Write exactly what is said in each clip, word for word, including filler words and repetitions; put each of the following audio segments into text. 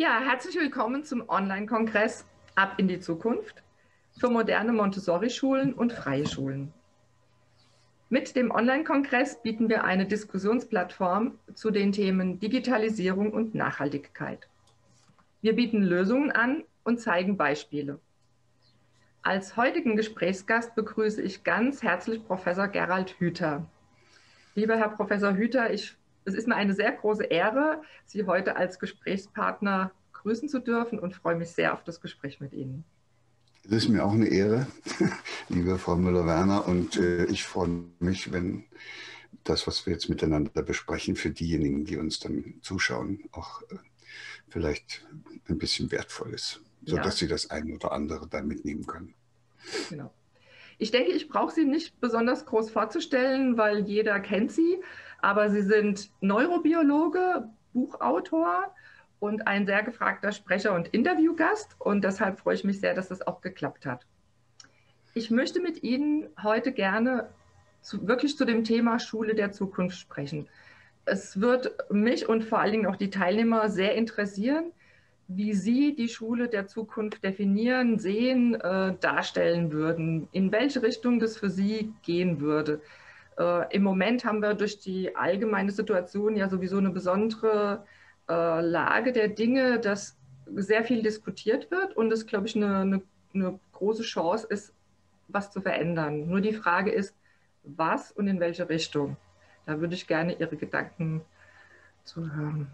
Ja, herzlich willkommen zum Online-Kongress Ab in die Zukunft für moderne Montessori-Schulen und freie Schulen. Mit dem Online-Kongress bieten wir eine Diskussionsplattform zu den Themen Digitalisierung und Nachhaltigkeit. Wir bieten Lösungen an und zeigen Beispiele. Als heutigen Gesprächsgast begrüße ich ganz herzlich Professor Gerald Hüther. Lieber Herr Professor Hüther, ich, es ist mir eine sehr große Ehre, Sie heute als Gesprächspartner grüßen zu dürfen und freue mich sehr auf das Gespräch mit Ihnen. Es ist mir auch eine Ehre, liebe Frau Müller-Werner, und äh, ich freue mich, wenn das, was wir jetzt miteinander besprechen, für diejenigen, die uns dann zuschauen, auch äh, vielleicht ein bisschen wertvoll ist, sodass ja. Sie das eine oder andere da mitnehmen können. Genau. Ich denke, ich brauche Sie nicht besonders groß vorzustellen, weil jeder kennt Sie, aber Sie sind Neurobiologe, Buchautor und ein sehr gefragter Sprecher und Interviewgast, und deshalb freue ich mich sehr, dass das auch geklappt hat. Ich möchte mit Ihnen heute gerne zu, wirklich zu dem Thema Schule der Zukunft sprechen. Es wird mich und vor allen Dingen auch die Teilnehmer sehr interessieren, wie Sie die Schule der Zukunft definieren, sehen, äh, darstellen würden, in welche Richtung das für Sie gehen würde. Äh, Im Moment haben wir durch die allgemeine Situation ja sowieso eine besondere äh, Lage der Dinge, dass sehr viel diskutiert wird und es, glaube ich, eine, eine, eine große Chance ist, was zu verändern. Nur die Frage ist, was und in welche Richtung. Da würde ich gerne Ihre Gedanken zu hören.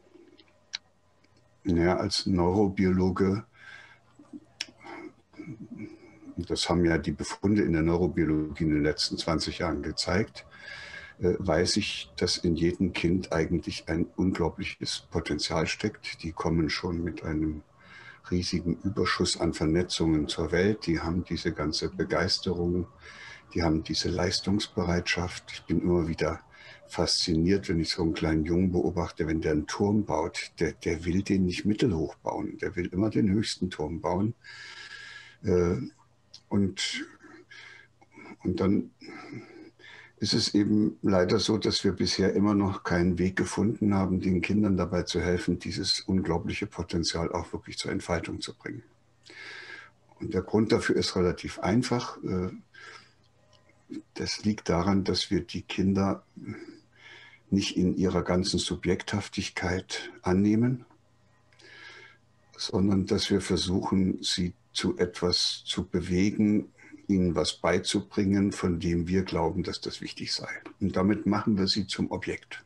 Ja, als Neurobiologe, das haben ja die Befunde in der Neurobiologie in den letzten zwanzig Jahren gezeigt, äh, weiß ich, dass in jedem Kind eigentlich ein unglaubliches Potenzial steckt. Die kommen schon mit einem riesigen Überschuss an Vernetzungen zur Welt. Die haben diese ganze Begeisterung, die haben diese Leistungsbereitschaft. Ich bin immer wieder fasziniert, wenn ich so einen kleinen Jungen beobachte, wenn der einen Turm baut, der, der will den nicht mittelhoch bauen, der will immer den höchsten Turm bauen. Äh, und, und dann ist es eben leider so, dass wir bisher immer noch keinen Weg gefunden haben, den Kindern dabei zu helfen, dieses unglaubliche Potenzial auch wirklich zur Entfaltung zu bringen. Und der Grund dafür ist relativ einfach. Das liegt daran, dass wir die Kinder nicht in ihrer ganzen Subjekthaftigkeit annehmen, sondern dass wir versuchen, sie zu etwas zu bewegen, ihnen was beizubringen, von dem wir glauben, dass das wichtig sei. Und damit machen wir sie zum Objekt.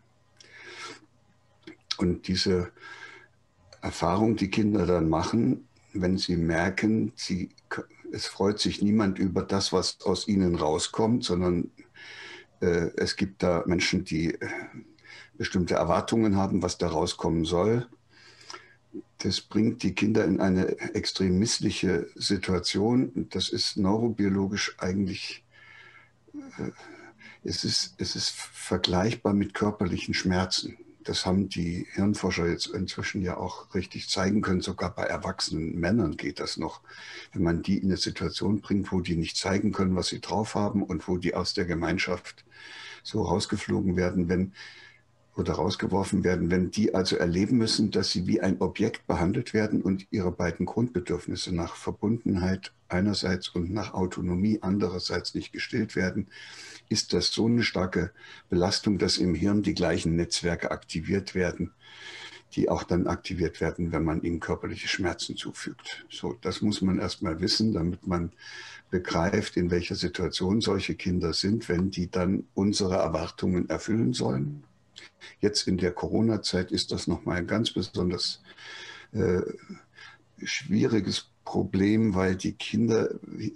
Und diese Erfahrung, die Kinder dann machen, wenn sie merken, sie, es freut sich niemand über das, was aus ihnen rauskommt, sondern äh, es gibt da Menschen, die äh, bestimmte Erwartungen haben, was da rauskommen soll. Das bringt die Kinder in eine extrem missliche Situation. Das ist neurobiologisch eigentlich, äh, es ist, es ist vergleichbar mit körperlichen Schmerzen. Das haben die Hirnforscher jetzt inzwischen ja auch richtig zeigen können. Sogar bei erwachsenen Männern geht das noch. Wenn man die in eine Situation bringt, wo die nicht zeigen können, was sie drauf haben und wo die aus der Gemeinschaft so rausgeflogen werden, wenn oder rausgeworfen werden, wenn die also erleben müssen, dass sie wie ein Objekt behandelt werden und ihre beiden Grundbedürfnisse nach Verbundenheit einerseits und nach Autonomie andererseits nicht gestillt werden, ist das so eine starke Belastung, dass im Hirn die gleichen Netzwerke aktiviert werden, die auch dann aktiviert werden, wenn man ihnen körperliche Schmerzen zufügt. So, das muss man erstmal wissen, damit man begreift, in welcher Situation solche Kinder sind, wenn die dann unsere Erwartungen erfüllen sollen. Jetzt in der Corona-Zeit ist das nochmal ein ganz besonders äh, schwieriges Problem, weil die Kinder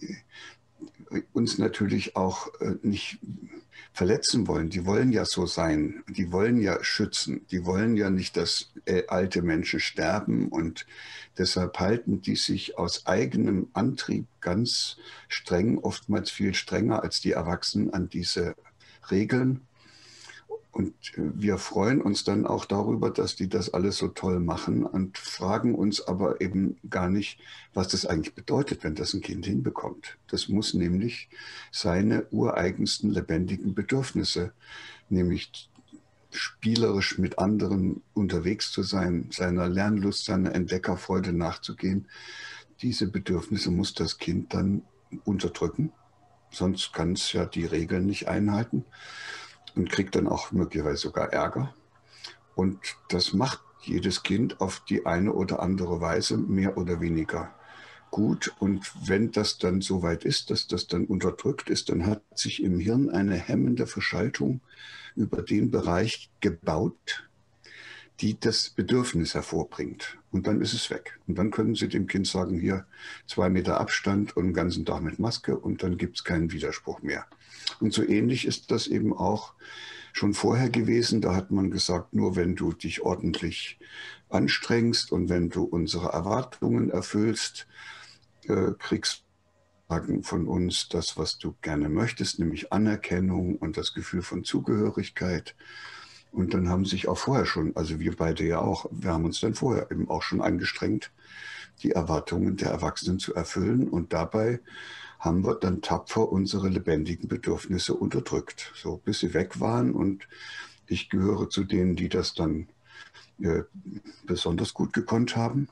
uns natürlich auch äh, nicht verletzen wollen. Die wollen ja so sein, die wollen ja schützen, die wollen ja nicht, dass äh, alte Menschen sterben, und deshalb halten die sich aus eigenem Antrieb ganz streng, oftmals viel strenger als die Erwachsenen, an diese Regeln. Und wir freuen uns dann auch darüber, dass die das alles so toll machen, und fragen uns aber eben gar nicht, was das eigentlich bedeutet, wenn das ein Kind hinbekommt. Das muss nämlich seine ureigensten lebendigen Bedürfnisse, nämlich spielerisch mit anderen unterwegs zu sein, seiner Lernlust, seiner Entdeckerfreude nachzugehen. Diese Bedürfnisse muss das Kind dann unterdrücken, sonst kann es ja die Regeln nicht einhalten und kriegt dann auch möglicherweise sogar Ärger. Und das macht jedes Kind auf die eine oder andere Weise mehr oder weniger gut. Und wenn das dann so weit ist, dass das dann unterdrückt ist, dann hat sich im Hirn eine hemmende Verschaltung über den Bereich gebaut, die das Bedürfnis hervorbringt. Und dann ist es weg. Und dann können Sie dem Kind sagen, hier zwei Meter Abstand und den ganzen Tag mit Maske, und dann gibt es keinen Widerspruch mehr. Und so ähnlich ist das eben auch schon vorher gewesen. Da hat man gesagt, nur wenn du dich ordentlich anstrengst und wenn du unsere Erwartungen erfüllst, äh, kriegst du von uns das, was du gerne möchtest, nämlich Anerkennung und das Gefühl von Zugehörigkeit. Und dann haben sich auch vorher schon, also wir beide ja auch, wir haben uns dann vorher eben auch schon angestrengt, die Erwartungen der Erwachsenen zu erfüllen. Und dabei haben wir dann tapfer unsere lebendigen Bedürfnisse unterdrückt, so bis sie weg waren. Und ich gehöre zu denen, die das dann äh, besonders gut gekonnt haben.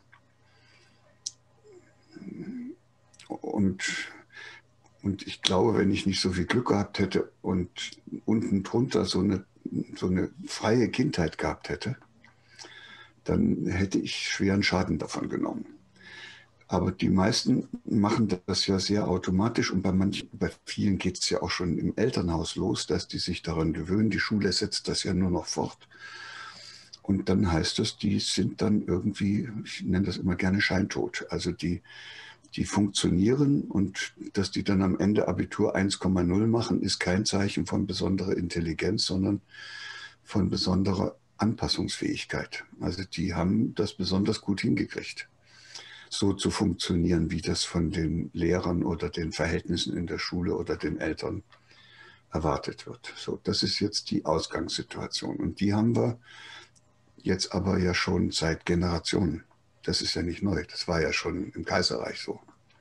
Und, und ich glaube, wenn ich nicht so viel Glück gehabt hätte und unten drunter so eine, so eine freie Kindheit gehabt hätte, dann hätte ich schweren Schaden davon genommen. Aber die meisten machen das ja sehr automatisch, und bei manchen, bei vielen geht es ja auch schon im Elternhaus los, dass die sich daran gewöhnen. Die Schule setzt das ja nur noch fort. Und dann heißt es, die sind dann irgendwie, ich nenne das immer gerne scheintot. Also die, die funktionieren, und dass die dann am Ende Abitur eins Komma null machen, ist kein Zeichen von besonderer Intelligenz, sondern von besonderer Anpassungsfähigkeit. Also die haben das besonders gut hingekriegt, so zu funktionieren, wie das von den Lehrern oder den Verhältnissen in der Schule oder den Eltern erwartet wird. So, das ist jetzt die Ausgangssituation. Und die haben wir jetzt aber ja schon seit Generationen. Das ist ja nicht neu. Das war ja schon im Kaiserreich so.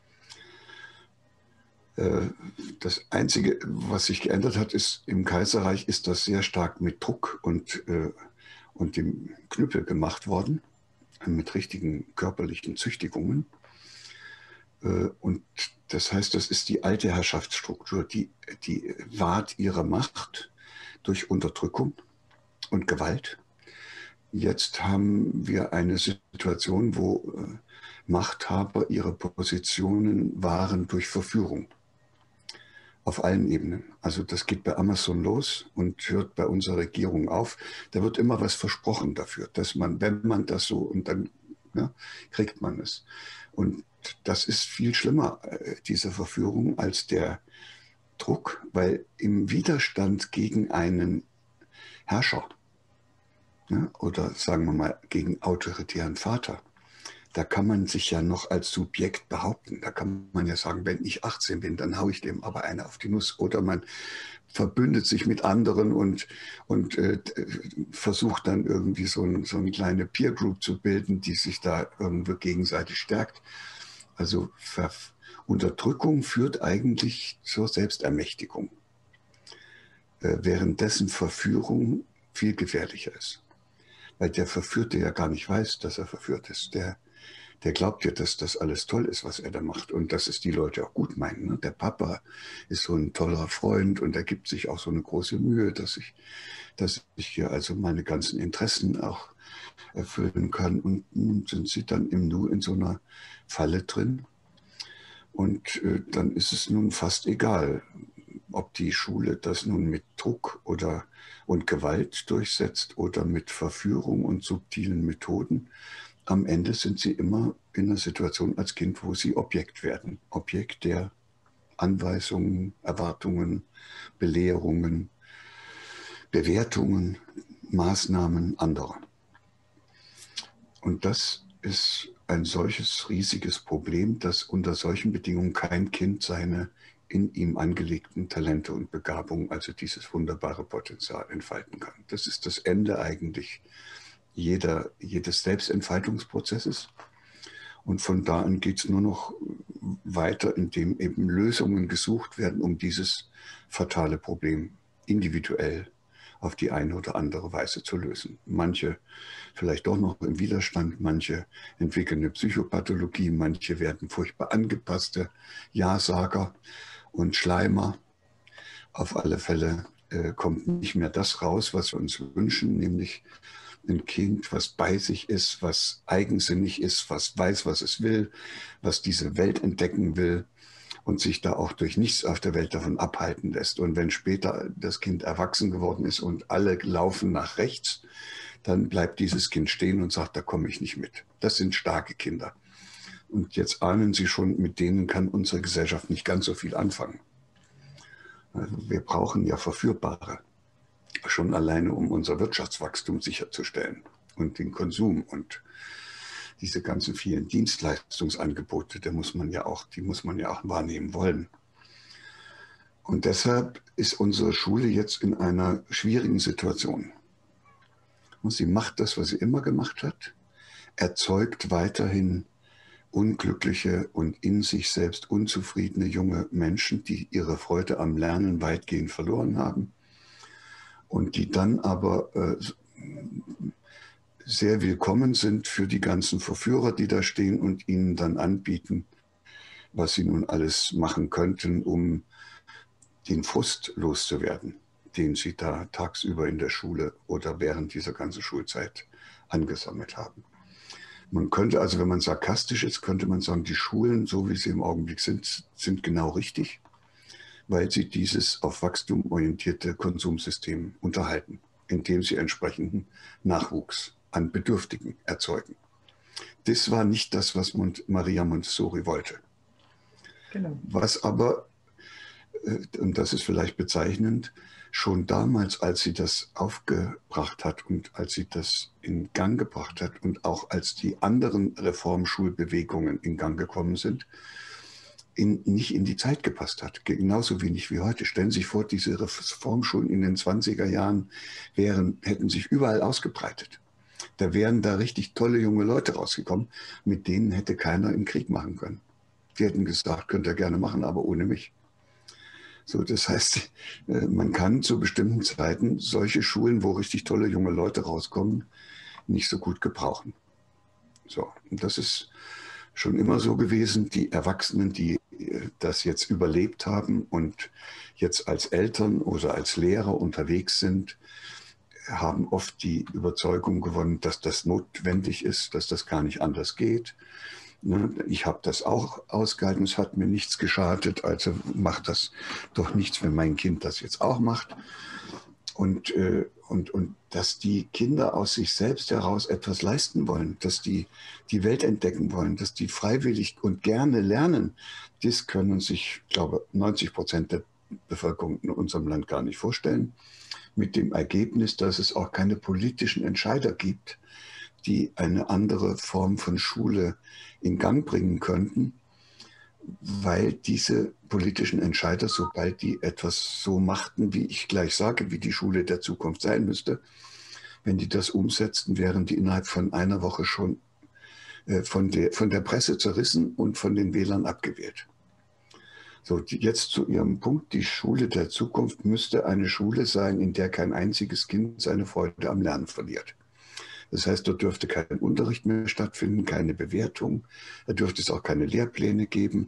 Das Einzige, was sich geändert hat, ist, im Kaiserreich ist das sehr stark mit Druck und, und dem Knüppel gemacht worden, mit richtigen körperlichen Züchtigungen. Und das heißt, das ist die alte Herrschaftsstruktur, die, die wahrt ihre Macht durch Unterdrückung und Gewalt. Jetzt haben wir eine Situation, wo Machthaber ihre Positionen wahren durch Verführung. Auf allen Ebenen. Also das geht bei Amazon los und hört bei unserer Regierung auf. Da wird immer was versprochen dafür, dass man, wenn man das so, und dann ja, kriegt man es. Und das ist viel schlimmer, diese Verführung, als der Druck, weil im Widerstand gegen einen Herrscher, ja, oder sagen wir mal gegen autoritären Vater, da kann man sich ja noch als Subjekt behaupten. Da kann man ja sagen, wenn ich achtzehn bin, dann haue ich dem aber eine auf die Nuss. Oder man verbündet sich mit anderen und, und äh, versucht dann irgendwie so, ein, so eine kleine Peer Group zu bilden, die sich da irgendwie gegenseitig stärkt. Also Ver Unterdrückung führt eigentlich zur Selbstermächtigung, äh, währenddessen Verführung viel gefährlicher ist. Weil der Verführte ja gar nicht weiß, dass er verführt ist. Der Der glaubt ja, dass das alles toll ist, was er da macht, und dass es die Leute auch gut meinen. Ne? Der Papa ist so ein toller Freund und er gibt sich auch so eine große Mühe, dass ich, dass ich hier also meine ganzen Interessen auch erfüllen kann. Und nun sind sie dann im Nu in so einer Falle drin. Und äh, dann ist es nun fast egal, ob die Schule das nun mit Druck oder, und Gewalt durchsetzt oder mit Verführung und subtilen Methoden. Am Ende sind sie immer in einer Situation als Kind, wo sie Objekt werden. Objekt der Anweisungen, Erwartungen, Belehrungen, Bewertungen, Maßnahmen anderer. Und das ist ein solches riesiges Problem, dass unter solchen Bedingungen kein Kind seine in ihm angelegten Talente und Begabungen, also dieses wunderbare Potenzial, entfalten kann. Das ist das Ende eigentlich Jeder, jedes Selbstentfaltungsprozesses. Und von da an geht es nur noch weiter, indem eben Lösungen gesucht werden, um dieses fatale Problem individuell auf die eine oder andere Weise zu lösen. Manche vielleicht doch noch im Widerstand, manche entwickeln eine Psychopathologie, manche werden furchtbar angepasste Ja-Sager und Schleimer. Auf alle Fälle äh, kommt nicht mehr das raus, was wir uns wünschen, nämlich ein Kind, was bei sich ist, was eigensinnig ist, was weiß, was es will, was diese Welt entdecken will und sich da auch durch nichts auf der Welt davon abhalten lässt. Und wenn später das Kind erwachsen geworden ist und alle laufen nach rechts, dann bleibt dieses Kind stehen und sagt, da komme ich nicht mit. Das sind starke Kinder. Und jetzt ahnen Sie schon, mit denen kann unsere Gesellschaft nicht ganz so viel anfangen. Also wir brauchen ja Verführbare. Schon alleine, um unser Wirtschaftswachstum sicherzustellen und den Konsum und diese ganzen vielen Dienstleistungsangebote, da muss man ja auch, die muss man ja auch wahrnehmen wollen. Und deshalb ist unsere Schule jetzt in einer schwierigen Situation. Und sie macht das, was sie immer gemacht hat, erzeugt weiterhin unglückliche und in sich selbst unzufriedene junge Menschen, die ihre Freude am Lernen weitgehend verloren haben. Und die dann aber äh, sehr willkommen sind für die ganzen Verführer, die da stehen und ihnen dann anbieten, was sie nun alles machen könnten, um den Frust loszuwerden, den sie da tagsüber in der Schule oder während dieser ganzen Schulzeit angesammelt haben. Man könnte also, wenn man sarkastisch ist, könnte man sagen, die Schulen, so wie sie im Augenblick sind, sind genau richtig, weil sie dieses auf Wachstum orientierte Konsumsystem unterhalten, indem sie entsprechenden Nachwuchs an Bedürftigen erzeugen. Das war nicht das, was Maria Montessori wollte. Genau. Was aber, und das ist vielleicht bezeichnend, schon damals, als sie das aufgebracht hat und als sie das in Gang gebracht hat und auch als die anderen Reformschulbewegungen in Gang gekommen sind, In, nicht in die Zeit gepasst hat. Genauso wenig wie heute. Stellen Sie sich vor, diese Reformschulen in den zwanziger Jahren wären, hätten sich überall ausgebreitet. Da wären da richtig tolle junge Leute rausgekommen, mit denen hätte keiner einen Krieg machen können. Die hätten gesagt, könnt ihr gerne machen, aber ohne mich. So, das heißt, man kann zu bestimmten Zeiten solche Schulen, wo richtig tolle junge Leute rauskommen, nicht so gut gebrauchen. So, und das ist schon immer so gewesen. Die Erwachsenen, die das jetzt überlebt haben und jetzt als Eltern oder als Lehrer unterwegs sind, haben oft die Überzeugung gewonnen, dass das notwendig ist, dass das gar nicht anders geht. Ich habe das auch ausgehalten, es hat mir nichts geschadet, also macht das doch nichts, wenn mein Kind das jetzt auch macht. Und, äh, und, und dass die Kinder aus sich selbst heraus etwas leisten wollen, dass die die Welt entdecken wollen, dass die freiwillig und gerne lernen, das können sich, ich glaube, neunzig Prozent der Bevölkerung in unserem Land gar nicht vorstellen. Mit dem Ergebnis, dass es auch keine politischen Entscheider gibt, die eine andere Form von Schule in Gang bringen könnten, weil diese politischen Entscheider, sobald die etwas so machten, wie ich gleich sage, wie die Schule der Zukunft sein müsste, wenn die das umsetzten, wären die innerhalb von einer Woche schon äh, von, der, von der Presse zerrissen und von den Wählern abgewählt. So, die, jetzt zu Ihrem Punkt, die Schule der Zukunft müsste eine Schule sein, in der kein einziges Kind seine Freude am Lernen verliert. Das heißt, dort dürfte kein Unterricht mehr stattfinden, keine Bewertung, da dürfte es auch keine Lehrpläne geben.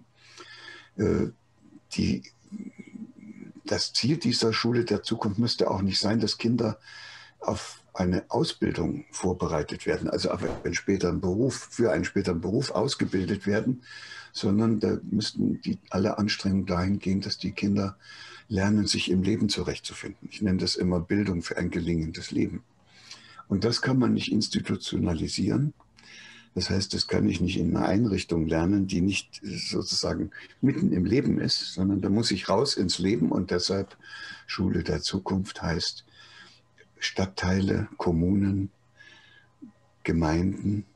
Die, das Ziel dieser Schule der Zukunft müsste auch nicht sein, dass Kinder auf eine Ausbildung vorbereitet werden, also auf einen späteren Beruf, für einen späteren Beruf ausgebildet werden, sondern da müssten die, alle Anstrengungen dahin gehen, dass die Kinder lernen, sich im Leben zurechtzufinden. Ich nenne das immer Bildung für ein gelingendes Leben. Und das kann man nicht institutionalisieren. Das heißt, das kann ich nicht in einer Einrichtung lernen, die nicht sozusagen mitten im Leben ist, sondern da muss ich raus ins Leben. Und deshalb Schule der Zukunft heißt, Stadtteile, Kommunen, Gemeinden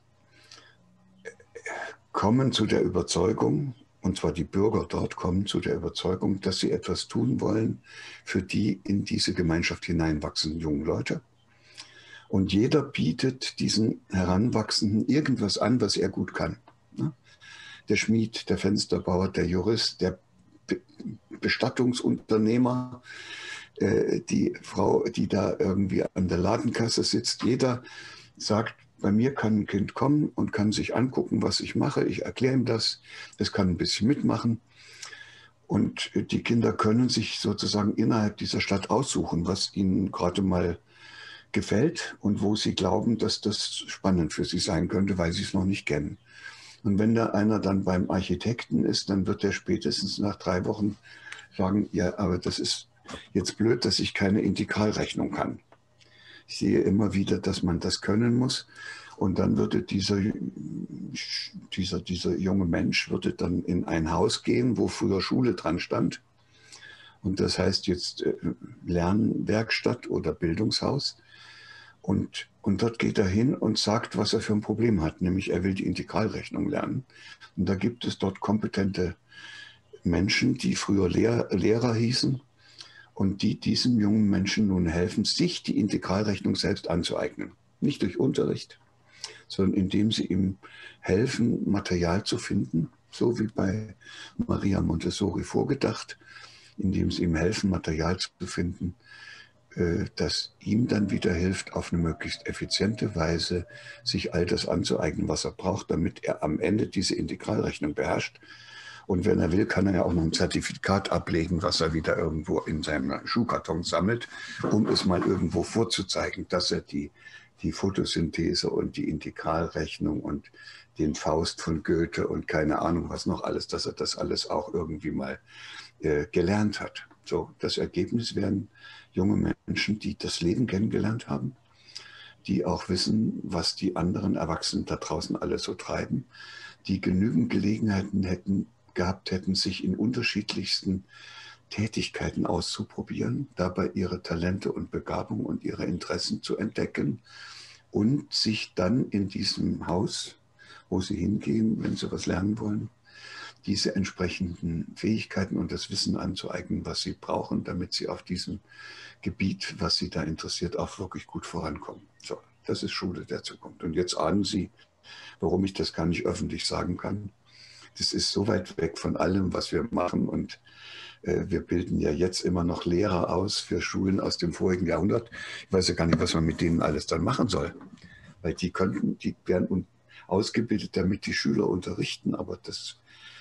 kommen zu der Überzeugung, und zwar die Bürger dort kommen zu der Überzeugung, dass sie etwas tun wollen für die in diese Gemeinschaft hineinwachsenden jungen Leute. Und jeder bietet diesen Heranwachsenden irgendwas an, was er gut kann. Der Schmied, der Fensterbauer, der Jurist, der Bestattungsunternehmer, äh, die Frau, die da irgendwie an der Ladenkasse sitzt, jeder sagt, bei mir kann ein Kind kommen und kann sich angucken, was ich mache. Ich erkläre ihm das. Es kann ein bisschen mitmachen. Und die Kinder können sich sozusagen innerhalb dieser Stadt aussuchen, was ihnen gerade mal gefällt und wo sie glauben, dass das spannend für sie sein könnte, weil sie es noch nicht kennen. Und wenn da einer dann beim Architekten ist, dann wird er spätestens nach drei Wochen sagen, ja, aber das ist jetzt blöd, dass ich keine Integralrechnung kann. Ich sehe immer wieder, dass man das können muss. Und dann würde dieser, dieser, dieser junge Mensch würde dann in ein Haus gehen, wo früher Schule dran stand. Und das heißt jetzt Lernwerkstatt oder Bildungshaus. Und, und dort geht er hin und sagt, was er für ein Problem hat, nämlich er will die Integralrechnung lernen. Und da gibt es dort kompetente Menschen, die früher Lehr Lehrer hießen und die diesem jungen Menschen nun helfen, sich die Integralrechnung selbst anzueignen. Nicht durch Unterricht, sondern indem sie ihm helfen, Material zu finden, so wie bei Maria Montessori vorgedacht, indem sie ihm helfen, Material zu finden, das ihm dann wieder hilft, auf eine möglichst effiziente Weise sich all das anzueignen, was er braucht, damit er am Ende diese Integralrechnung beherrscht. Und wenn er will, kann er ja auch noch ein Zertifikat ablegen, was er wieder irgendwo in seinem Schuhkarton sammelt, um es mal irgendwo vorzuzeigen, dass er die, die Photosynthese und die Integralrechnung und den Faust von Goethe und keine Ahnung was noch alles, dass er das alles auch irgendwie mal äh, gelernt hat. So, das Ergebnis wären junge Menschen, die das Leben kennengelernt haben, die auch wissen, was die anderen Erwachsenen da draußen alles so treiben, die genügend Gelegenheiten hätten, gehabt hätten, sich in unterschiedlichsten Tätigkeiten auszuprobieren, dabei ihre Talente und Begabung und ihre Interessen zu entdecken und sich dann in diesem Haus, wo sie hingehen, wenn sie was lernen wollen, diese entsprechenden Fähigkeiten und das Wissen anzueignen, was sie brauchen, damit sie auf diesem Gebiet, was sie da interessiert, auch wirklich gut vorankommen. So, das ist Schule der Zukunft. Und jetzt ahnen Sie, warum ich das gar nicht öffentlich sagen kann. Das ist so weit weg von allem, was wir machen. Und äh, wir bilden ja jetzt immer noch Lehrer aus für Schulen aus dem vorigen Jahrhundert. Ich weiß ja gar nicht, was man mit denen alles dann machen soll. Weil die könnten, die werden ausgebildet, damit die Schüler unterrichten, aber das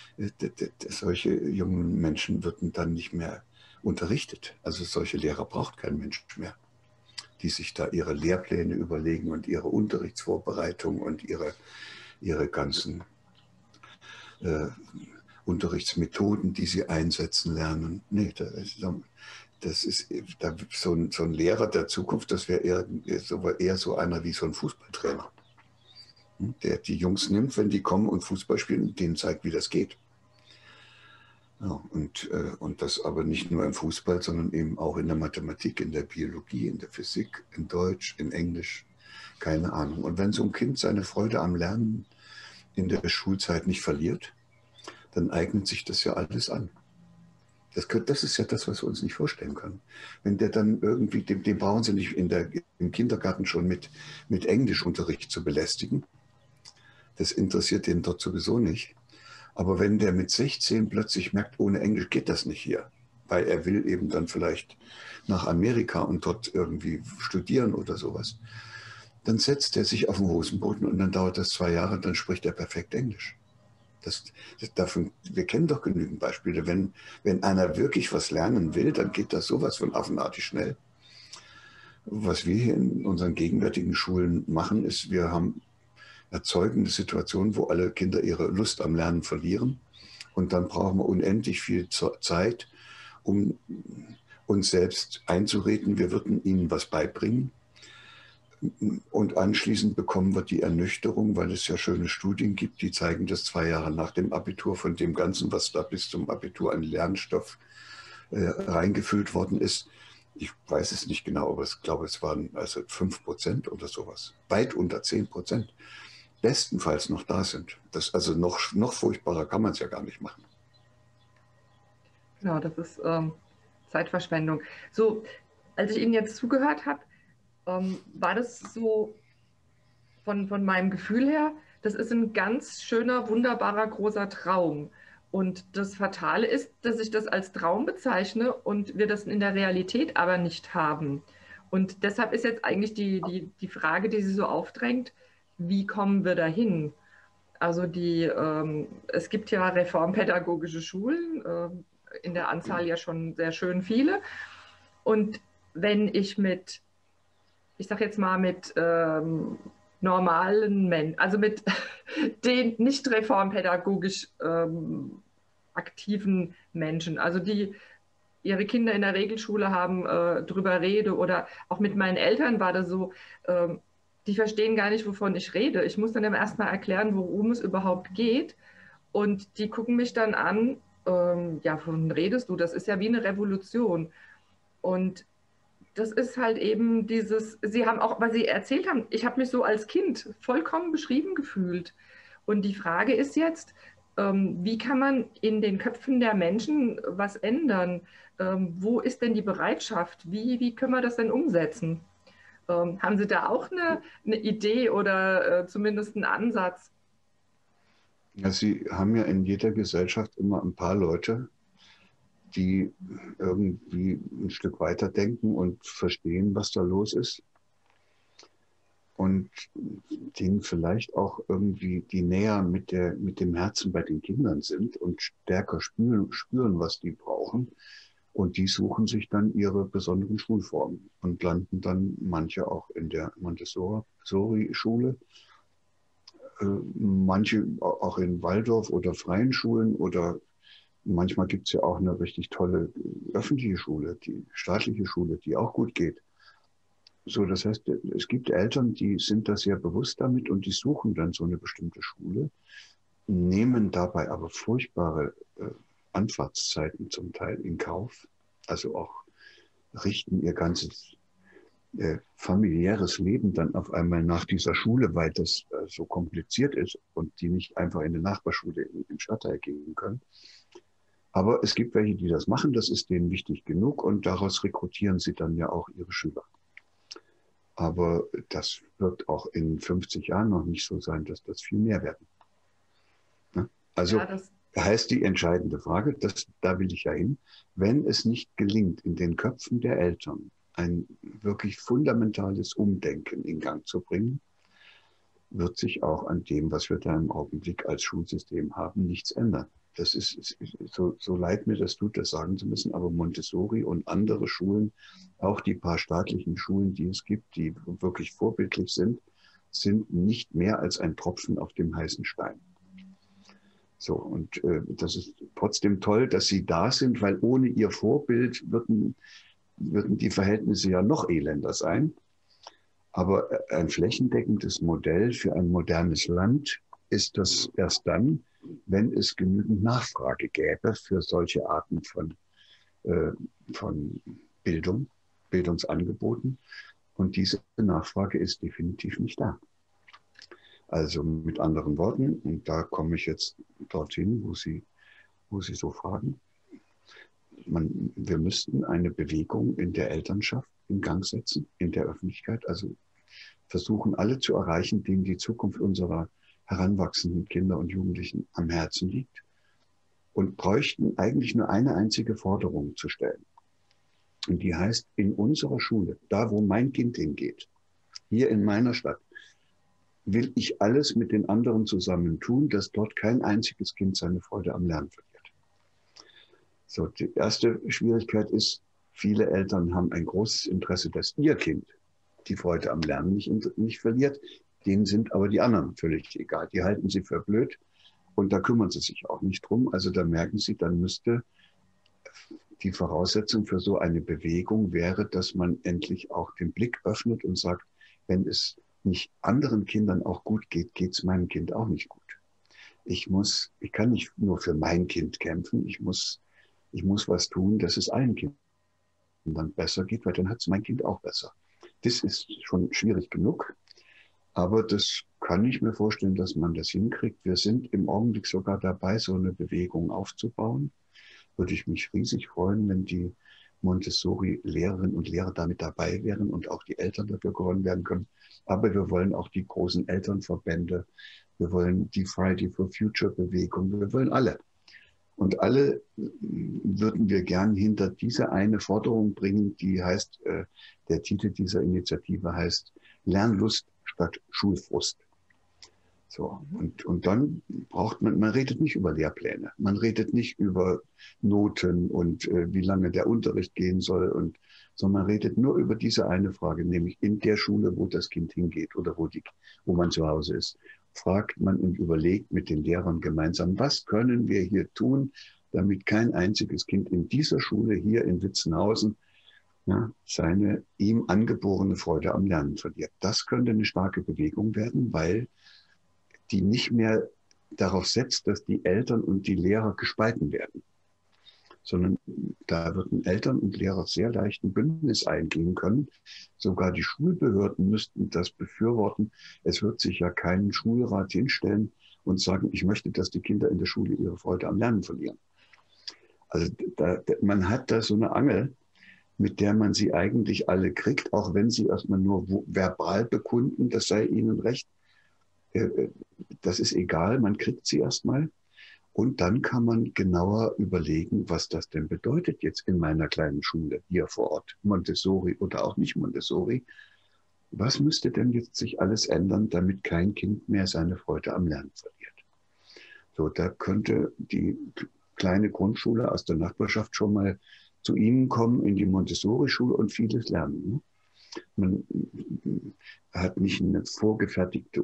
solche jungen Menschen würden dann nicht mehr unterrichtet. Also solche Lehrer braucht kein Mensch mehr, die sich da ihre Lehrpläne überlegen und ihre Unterrichtsvorbereitung und ihre, ihre ganzen äh, Unterrichtsmethoden, die sie einsetzen lernen. Nee, das ist, das ist da, so, ein, so ein Lehrer der Zukunft, das wäre eher, eher so einer wie so ein Fußballtrainer, der die Jungs nimmt, wenn die kommen und Fußball spielen, denen zeigt, wie das geht. Ja, und, äh, und das aber nicht nur im Fußball, sondern eben auch in der Mathematik, in der Biologie, in der Physik, in Deutsch, in Englisch, keine Ahnung. Und wenn so ein Kind seine Freude am Lernen in der Schulzeit nicht verliert, dann eignet sich das ja alles an. Das, könnte, das ist ja das, was wir uns nicht vorstellen können. Wenn der dann irgendwie, dem, dem brauchen sie nicht in der, im Kindergarten schon mit, mit Englischunterricht zu belästigen. Das interessiert den dort sowieso nicht. Aber wenn der mit sechzehn plötzlich merkt, ohne Englisch geht das nicht hier, weil er will eben dann vielleicht nach Amerika und dort irgendwie studieren oder sowas, dann setzt er sich auf den Hosenboden und dann dauert das zwei Jahre, dann spricht er perfekt Englisch. Das, das, davon, wir kennen doch genügend Beispiele. Wenn, wenn einer wirklich was lernen will, dann geht das sowas von affenartig schnell. Was wir hier in unseren gegenwärtigen Schulen machen, ist, wir haben erzeugen eine Situation, wo alle Kinder ihre Lust am Lernen verlieren. Und dann brauchen wir unendlich viel Zeit, um uns selbst einzureden, wir würden ihnen was beibringen. Und anschließend bekommen wir die Ernüchterung, weil es ja schöne Studien gibt, die zeigen, dass zwei Jahre nach dem Abitur von dem Ganzen, was da bis zum Abitur an Lernstoff äh, reingefüllt worden ist, ich weiß es nicht genau, aber ich glaube, es waren also fünf Prozent oder sowas, weit unter zehn Prozent. Bestenfalls noch da sind. Das, also noch, noch furchtbarer kann man es ja gar nicht machen. Genau, das ist ähm, Zeitverschwendung. So, als ich Ihnen jetzt zugehört habe, ähm, war das so von, von meinem Gefühl her, das ist ein ganz schöner, wunderbarer, großer Traum. Und das Fatale ist, dass ich das als Traum bezeichne und wir das in der Realität aber nicht haben. Und deshalb ist jetzt eigentlich die, die, die Frage, die sich so aufdrängt, wie kommen wir dahin? Also die, ähm, es gibt ja reformpädagogische Schulen, äh, in der Anzahl ja schon sehr schön viele. Und wenn ich mit, ich sage jetzt mal mit ähm, normalen Menschen, also mit den nicht reformpädagogisch ähm, aktiven Menschen, also die ihre Kinder in der Regelschule haben, äh, drüber rede, oder auch mit meinen Eltern war das so, ähm, die verstehen gar nicht, wovon ich rede. Ich muss dann erstmal erklären, worum es überhaupt geht. Und die gucken mich dann an, ähm, ja, wovon redest du? Das ist ja wie eine Revolution. Und das ist halt eben dieses, sie haben auch, was sie erzählt haben, ich habe mich so als Kind vollkommen beschrieben gefühlt. Und die Frage ist jetzt, ähm, wie kann man in den Köpfen der Menschen was ändern? Ähm, wo ist denn die Bereitschaft? Wie, wie können wir das denn umsetzen? Ähm, haben Sie da auch eine, eine Idee oder äh, zumindest einen Ansatz? Ja, Sie haben ja in jeder Gesellschaft immer ein paar Leute, die irgendwie ein Stück weiter denken und verstehen, was da los ist. Und denen vielleicht auch irgendwie, die näher mit, der, mit dem Herzen bei den Kindern sind und stärker spüren, spüren, was die brauchen. Und die suchen sich dann ihre besonderen Schulformen und landen dann manche auch in der Montessori-Schule, äh, manche auch in Waldorf oder freien Schulen, oder manchmal gibt es ja auch eine richtig tolle öffentliche Schule, die staatliche Schule, die auch gut geht. So, das heißt, es gibt Eltern, die sind da sehr bewusst damit und die suchen dann so eine bestimmte Schule, nehmen dabei aber furchtbare äh, Anfahrtszeiten zum Teil in Kauf, also auch richten ihr ganzes äh, familiäres Leben dann auf einmal nach dieser Schule, weil das äh, so kompliziert ist und die nicht einfach in eine Nachbarschule im, im Stadtteil gehen können. Aber es gibt welche, die das machen, das ist denen wichtig genug und daraus rekrutieren sie dann ja auch ihre Schüler. Aber das wird auch in fünfzig Jahren noch nicht so sein, dass das viel mehr werden. Also Ja, das, heißt die entscheidende Frage, das, da will ich ja hin, wenn es nicht gelingt, in den Köpfen der Eltern ein wirklich fundamentales Umdenken in Gang zu bringen, wird sich auch an dem, was wir da im Augenblick als Schulsystem haben, nichts ändern. Das ist, so, so leid mir das tut, das sagen zu müssen, aber Montessori und andere Schulen, auch die paar staatlichen Schulen, die es gibt, die wirklich vorbildlich sind, sind nicht mehr als ein Tropfen auf dem heißen Stein. So, und äh, das ist trotzdem toll, dass sie da sind, weil ohne ihr Vorbild würden, würden die Verhältnisse ja noch elender sein. Aber ein flächendeckendes Modell für ein modernes Land ist das erst dann, wenn es genügend Nachfrage gäbe für solche Arten von, äh, von Bildung, Bildungsangeboten. Und diese Nachfrage ist definitiv nicht da. Also mit anderen Worten, und da komme ich jetzt dorthin, wo Sie, wo Sie so fragen, man, wir müssten eine Bewegung in der Elternschaft in Gang setzen, in der Öffentlichkeit, also versuchen alle zu erreichen, denen die Zukunft unserer heranwachsenden Kinder und Jugendlichen am Herzen liegt, und bräuchten eigentlich nur eine einzige Forderung zu stellen. Und die heißt, in unserer Schule, da wo mein Kind hingeht, hier in meiner Stadt, will ich alles mit den anderen zusammen tun, dass dort kein einziges Kind seine Freude am Lernen verliert. So, die erste Schwierigkeit ist, viele Eltern haben ein großes Interesse, dass ihr Kind die Freude am Lernen nicht, nicht verliert. Denen sind aber die anderen völlig egal. Die halten sie für blöd und da kümmern sie sich auch nicht drum. Also da merken sie, dann müsste die Voraussetzung für so eine Bewegung wäre, dass man endlich auch den Blick öffnet und sagt, wenn es nicht anderen Kindern auch gut geht, geht es meinem Kind auch nicht gut. Ich muss, ich kann nicht nur für mein Kind kämpfen, ich muss, ich muss was tun, dass es allen Kindern besser geht, weil dann hat es mein Kind auch besser. Das ist schon schwierig genug, aber das kann ich mir vorstellen, dass man das hinkriegt. Wir sind im Augenblick sogar dabei, so eine Bewegung aufzubauen. Würde ich mich riesig freuen, wenn die Montessori-Lehrerinnen und Lehrer damit dabei wären und auch die Eltern dafür gewonnen werden können. Aber wir wollen auch die großen Elternverbände, wir wollen die Friday for Future Bewegung, wir wollen alle. Und alle würden wir gern hinter diese eine Forderung bringen, die heißt, äh, der Titel dieser Initiative heißt Lernlust statt Schulfrust. So, und, und dann braucht man, man redet nicht über Lehrpläne, man redet nicht über Noten und äh, wie lange der Unterricht gehen soll, und, sondern man redet nur über diese eine Frage, nämlich in der Schule, wo das Kind hingeht oder wo, die, wo man zu Hause ist, fragt man und überlegt mit den Lehrern gemeinsam, was können wir hier tun, damit kein einziges Kind in dieser Schule hier in Witzenhausen, ja, seine ihm angeborene Freude am Lernen verliert. Das könnte eine starke Bewegung werden, weil die nicht mehr darauf setzt, dass die Eltern und die Lehrer gespalten werden, sondern da würden Eltern und Lehrer sehr leicht ein Bündnis eingehen können. Sogar die Schulbehörden müssten das befürworten. Es wird sich ja kein Schulrat hinstellen und sagen, ich möchte, dass die Kinder in der Schule ihre Freude am Lernen verlieren. Also da, man hat da so eine Angel, mit der man sie eigentlich alle kriegt, auch wenn sie erstmal nur verbal bekunden, das sei ihnen recht. Das ist egal, man kriegt sie erstmal. Und dann kann man genauer überlegen, was das denn bedeutet jetzt in meiner kleinen Schule hier vor Ort, Montessori oder auch nicht Montessori. Was müsste denn jetzt sich alles ändern, damit kein Kind mehr seine Freude am Lernen verliert? So, da könnte die kleine Grundschule aus der Nachbarschaft schon mal zu Ihnen kommen in die Montessori-Schule und vieles lernen. Man hat nicht eine vorgefertigte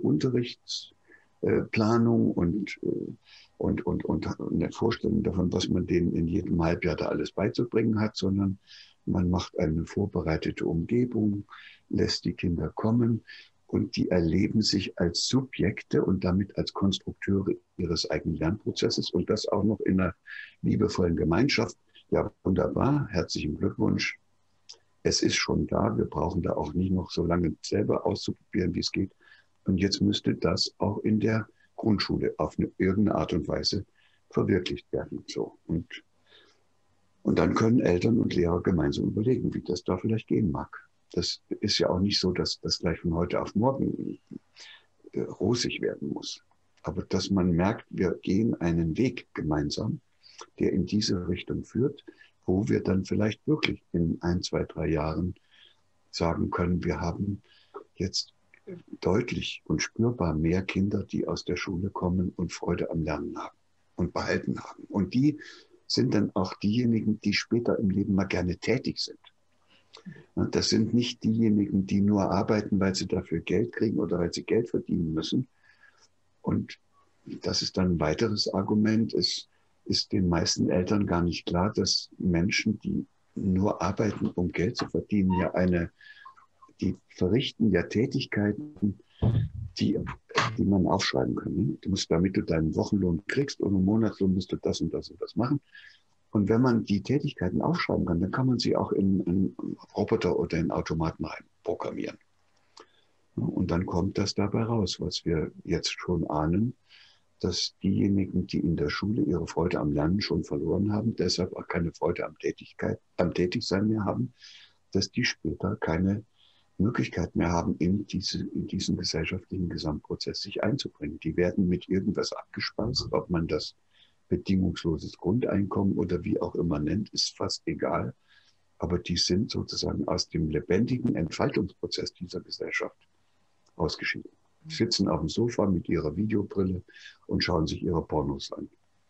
Unterrichtsplanung und, und, und, und eine Vorstellung davon, was man denen in jedem Halbjahr da alles beizubringen hat, sondern man macht eine vorbereitete Umgebung, lässt die Kinder kommen und die erleben sich als Subjekte und damit als Konstrukteure ihres eigenen Lernprozesses, und das auch noch in einer liebevollen Gemeinschaft. Ja, wunderbar, herzlichen Glückwunsch. Es ist schon da, wir brauchen da auch nicht noch so lange selber auszuprobieren, wie es geht. Und jetzt müsste das auch in der Grundschule auf eine irgendeine Art und Weise verwirklicht werden. So. Und, und dann können Eltern und Lehrer gemeinsam überlegen, wie das da vielleicht gehen mag. Das ist ja auch nicht so, dass das gleich von heute auf morgen äh, rosig werden muss. Aber dass man merkt, wir gehen einen Weg gemeinsam, der in diese Richtung führt, wo wir dann vielleicht wirklich in ein, zwei, drei Jahren sagen können, wir haben jetzt deutlich und spürbar mehr Kinder, die aus der Schule kommen und Freude am Lernen haben und behalten haben. Und die sind dann auch diejenigen, die später im Leben mal gerne tätig sind. Das sind nicht diejenigen, die nur arbeiten, weil sie dafür Geld kriegen oder weil sie Geld verdienen müssen. Und das ist dann ein weiteres Argument. Es ist den meisten Eltern gar nicht klar, dass Menschen, die nur arbeiten, um Geld zu verdienen, ja eine, die verrichten ja Tätigkeiten, die, die man aufschreiben kann. Du musst, damit du deinen Wochenlohn kriegst und im Monatslohn musst du das und das und das machen. Und wenn man die Tätigkeiten aufschreiben kann, dann kann man sie auch in einen Roboter oder in Automaten rein programmieren. Und dann kommt das dabei raus, was wir jetzt schon ahnen, dass diejenigen, die in der Schule ihre Freude am Lernen schon verloren haben, deshalb auch keine Freude am Tätigkeit, am Tätigsein mehr haben, dass die später keine Möglichkeit mehr haben, in, diese, in diesen gesellschaftlichen Gesamtprozess sich einzubringen. Die werden mit irgendwas abgespeist, ob man das bedingungsloses Grundeinkommen oder wie auch immer nennt, ist fast egal. Aber die sind sozusagen aus dem lebendigen Entfaltungsprozess dieser Gesellschaft ausgeschieden. Sitzen auf dem Sofa mit ihrer Videobrille und schauen sich ihre Pornos an.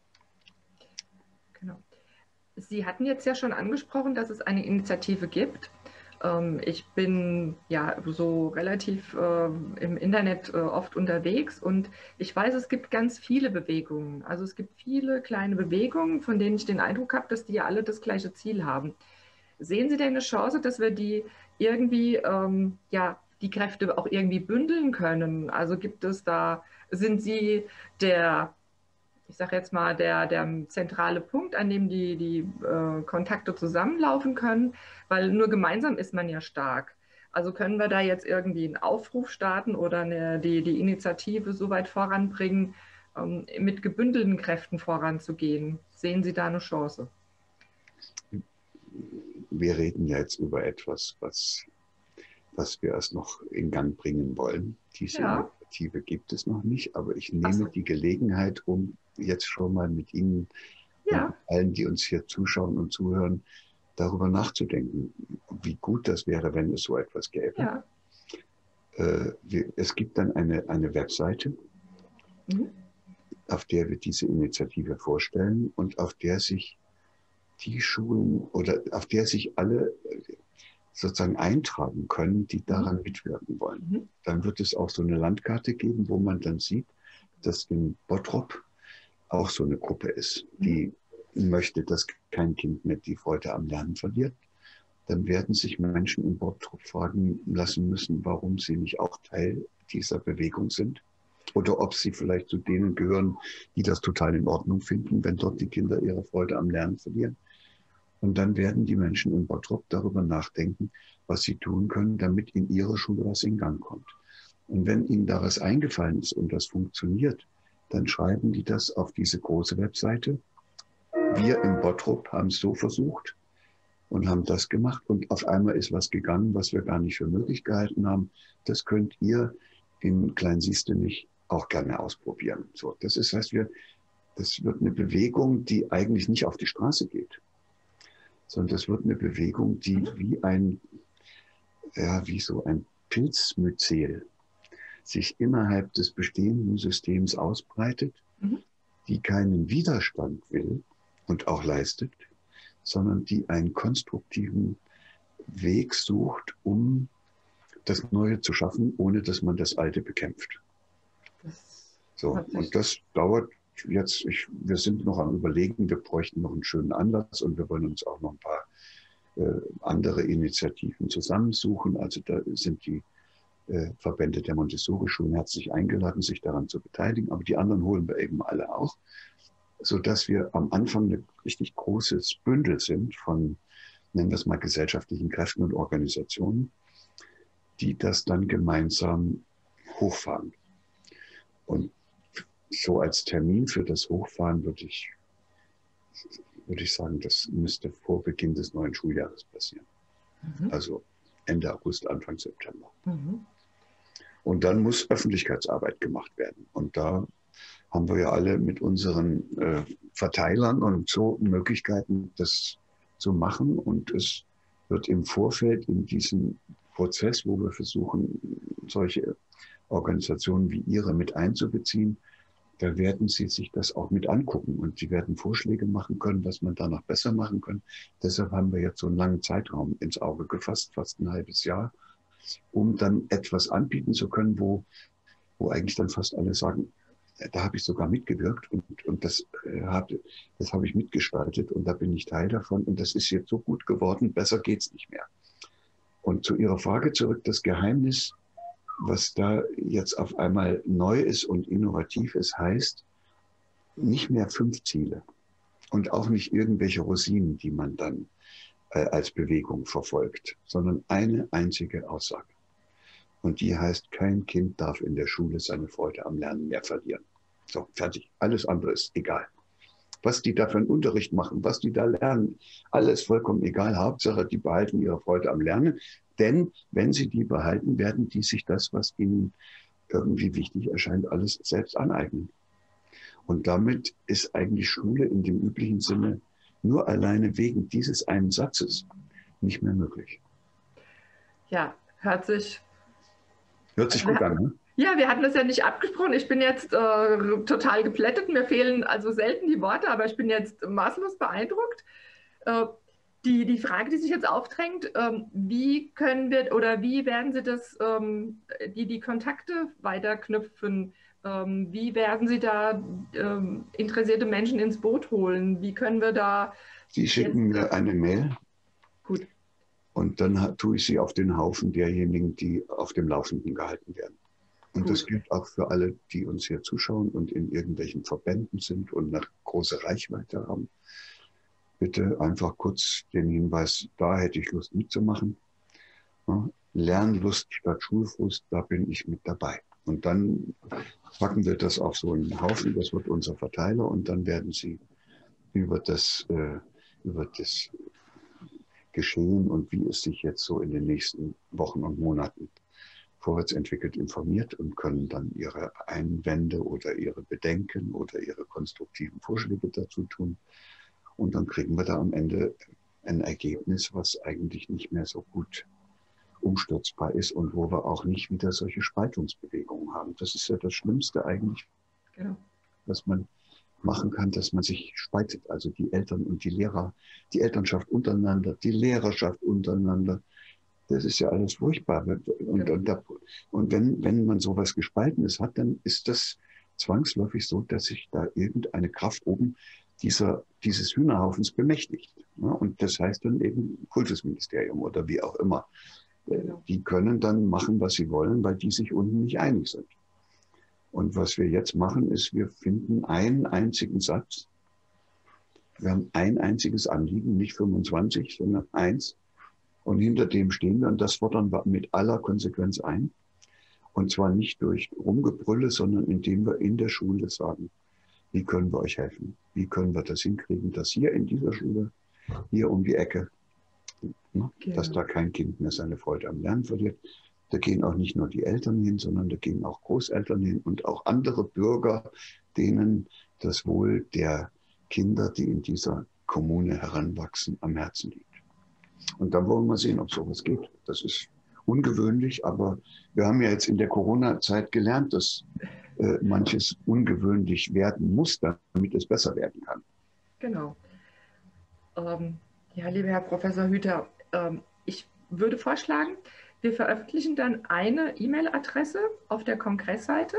Genau. Sie hatten jetzt ja schon angesprochen, dass es eine Initiative gibt. Ich bin ja so relativ äh, im Internet äh, oft unterwegs und ich weiß, es gibt ganz viele Bewegungen. Also es gibt viele kleine Bewegungen, von denen ich den Eindruck habe, dass die ja alle das gleiche Ziel haben. Sehen Sie denn eine Chance, dass wir die irgendwie ähm, ja, die Kräfte auch irgendwie bündeln können? Also gibt es da, sind Sie der, ich sage jetzt mal, der, der zentrale Punkt, an dem die, die äh, Kontakte zusammenlaufen können? Weil nur gemeinsam ist man ja stark. Also können wir da jetzt irgendwie einen Aufruf starten oder eine, die, die Initiative so weit voranbringen, ähm, mit gebündelten Kräften voranzugehen? Sehen Sie da eine Chance? Wir reden ja jetzt über etwas, was was wir erst noch in Gang bringen wollen. Diese ja. Initiative gibt es noch nicht, aber ich nehme so. die Gelegenheit, um jetzt schon mal mit Ihnen Ja. Und allen, die uns hier zuschauen und zuhören, darüber nachzudenken, wie gut das wäre, wenn es so etwas gäbe. Ja. Äh, wir, es gibt dann eine, eine Webseite, mhm. auf der wir diese Initiative vorstellen und auf der sich die Schulen oder auf der sich alle sozusagen eintragen können, die daran mhm. mitwirken wollen. Mhm. Dann wird es auch so eine Landkarte geben, wo man dann sieht, dass in Bottrop auch so eine Gruppe ist, die mhm. möchte, dass kein Kind mehr die Freude am Lernen verliert. Dann werden sich Menschen in Bottrop fragen lassen müssen, warum sie nicht auch Teil dieser Bewegung sind. Oder ob sie vielleicht zu denen gehören, die das total in Ordnung finden, wenn dort die Kinder ihre Freude am Lernen verlieren. Und dann werden die Menschen in Bottrop darüber nachdenken, was sie tun können, damit in ihrer Schule was in Gang kommt. Und wenn ihnen da was eingefallen ist und das funktioniert, dann schreiben die das auf diese große Webseite. Wir in Bottrop haben es so versucht und haben das gemacht. Und auf einmal ist was gegangen, was wir gar nicht für möglich gehalten haben. Das könnt ihr in Klein-Siestenich auch gerne ausprobieren. So, das ist, heißt, wir, das wird eine Bewegung, die eigentlich nicht auf die Straße geht, sondern das wird eine Bewegung, die wie ein, ja, wie so ein Pilzmyzel sich innerhalb des bestehenden Systems ausbreitet, mhm. die keinen Widerstand will und auch leistet, sondern die einen konstruktiven Weg sucht, um das Neue zu schaffen, ohne dass man das Alte bekämpft. Das so, und das dauert jetzt, ich, wir sind noch am Überlegen, wir bräuchten noch einen schönen Anlass und wir wollen uns auch noch ein paar äh, andere Initiativen zusammensuchen. Also da sind die äh, Verbände der Montessori-Schulen herzlich eingeladen, sich daran zu beteiligen, aber die anderen holen wir eben alle auch, sodass wir am Anfang ein richtig großes Bündel sind von, nennen wir es mal, gesellschaftlichen Kräften und Organisationen, die das dann gemeinsam hochfahren. Und so als Termin für das Hochfahren würde ich, würde ich sagen, das müsste vor Beginn des neuen Schuljahres passieren. Mhm. Also Ende August, Anfang September. Mhm. Und dann muss Öffentlichkeitsarbeit gemacht werden. Und da haben wir ja alle mit unseren äh, Verteilern und so Möglichkeiten, das zu machen. Und es wird im Vorfeld in diesem Prozess, wo wir versuchen, solche Organisationen wie Ihre mit einzubeziehen, da werden Sie sich das auch mit angucken und Sie werden Vorschläge machen können, was man da noch besser machen kann. Deshalb haben wir jetzt so einen langen Zeitraum ins Auge gefasst, fast ein halbes Jahr, um dann etwas anbieten zu können, wo, wo eigentlich dann fast alle sagen, da habe ich sogar mitgewirkt und, und das, äh, habe, das habe ich mitgestaltet und da bin ich Teil davon und das ist jetzt so gut geworden, besser geht's nicht mehr. Und zu Ihrer Frage zurück, das Geheimnis, was da jetzt auf einmal neu ist und innovativ ist, heißt nicht mehr fünf Ziele und auch nicht irgendwelche Rosinen, die man dann äh, als Bewegung verfolgt, sondern eine einzige Aussage. Und die heißt, kein Kind darf in der Schule seine Freude am Lernen mehr verlieren. So, fertig. Alles andere ist egal. Was die da für einen Unterricht machen, was die da lernen, alles vollkommen egal. Hauptsache, die behalten ihre Freude am Lernen. Denn wenn sie die behalten, werden die sich das, was ihnen irgendwie wichtig erscheint, alles selbst aneignen. Und damit ist eigentlich Schule in dem üblichen Sinne nur alleine wegen dieses einen Satzes nicht mehr möglich. Ja, hört sich, hört sich gut an, ne? Ja, wir hatten das ja nicht abgesprochen. Ich bin jetzt äh, total geplättet. Mir fehlen also selten die Worte, aber ich bin jetzt maßlos beeindruckt. Äh, Die, die Frage, die sich jetzt aufdrängt, ähm, wie können wir oder wie werden Sie das, ähm, die, die Kontakte weiterknüpfen? Ähm, wie werden Sie da ähm, interessierte Menschen ins Boot holen? Wie können wir da... Sie schicken mir eine Mail. Gut. Und dann tue ich sie auf den Haufen derjenigen, die auf dem Laufenden gehalten werden. Und Gut. Das gilt auch für alle, die uns hier zuschauen und in irgendwelchen Verbänden sind und eine große Reichweite haben. Bitte einfach kurz den Hinweis, da hätte ich Lust mitzumachen. Ja, Lernlust statt Schulfrust, da bin ich mit dabei. Und dann packen wir das auf so einen Haufen, das wird unser Verteiler und dann werden Sie über das, äh, über das Geschehen und wie es sich jetzt so in den nächsten Wochen und Monaten vorwärts entwickelt informiert und können dann Ihre Einwände oder Ihre Bedenken oder Ihre konstruktiven Vorschläge dazu tun. Und dann kriegen wir da am Ende ein Ergebnis, was eigentlich nicht mehr so gut umstürzbar ist und wo wir auch nicht wieder solche Spaltungsbewegungen haben. Das ist ja das Schlimmste eigentlich, genau, was man machen kann, dass man sich spaltet. Also die Eltern und die Lehrer, die Elternschaft untereinander, die Lehrerschaft untereinander. Das ist ja alles furchtbar. Und, genau. und, da, und wenn, wenn man sowas Gespaltenes hat, dann ist das zwangsläufig so, dass sich da irgendeine Kraft oben dieser, dieses Hühnerhaufens bemächtigt. Ja, und das heißt dann eben Kultusministerium oder wie auch immer. Genau. Die können dann machen, was sie wollen, weil die sich unten nicht einig sind. Und was wir jetzt machen, ist, wir finden einen einzigen Satz. Wir haben ein einziges Anliegen, nicht fünfundzwanzig, sondern eins. Und hinter dem stehen wir und das fordern wir mit aller Konsequenz ein. Und zwar nicht durch Rumgebrülle, sondern indem wir in der Schule sagen, wie können wir euch helfen? Wie können wir das hinkriegen, dass hier in dieser Schule, hier um die Ecke, ne, genau, dass da kein Kind mehr seine Freude am Lernen verliert. Da gehen auch nicht nur die Eltern hin, sondern da gehen auch Großeltern hin und auch andere Bürger, denen das Wohl der Kinder, die in dieser Kommune heranwachsen, am Herzen liegt. Und dann wollen wir sehen, ob sowas geht. Das ist ungewöhnlich, aber wir haben ja jetzt in der Corona-Zeit gelernt, dass äh, manches ungewöhnlich werden muss, damit es besser werden kann. Genau. Ähm, ja, lieber Herr Professor Hüter, ähm, ich würde vorschlagen, wir veröffentlichen dann eine E-Mail-Adresse auf der Kongressseite,